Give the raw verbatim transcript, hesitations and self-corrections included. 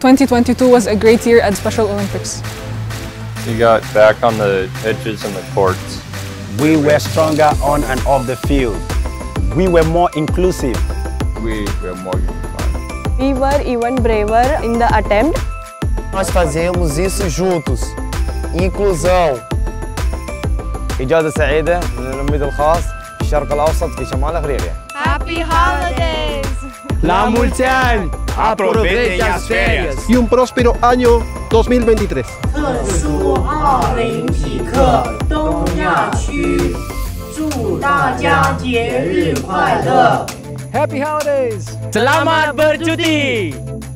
twenty twenty-two was a great year at Special Olympics. We got back on the pitches and the courts. We were stronger on and off the field. We were more inclusive. We were more unified. We were even braver in the attempt. Nós fazemos isso juntos. Inclusão. إجازة سعيدة من العميد الخاص في الشرق الأوسط في شمال أفريقيا. Happy holidays! La mulțeani! Aproveite as férias! Y un próspero año dos mil veintitrés. 特殊奥林匹克东亚区，祝大家节日快乐 Happy holidays! Selamat bercuti!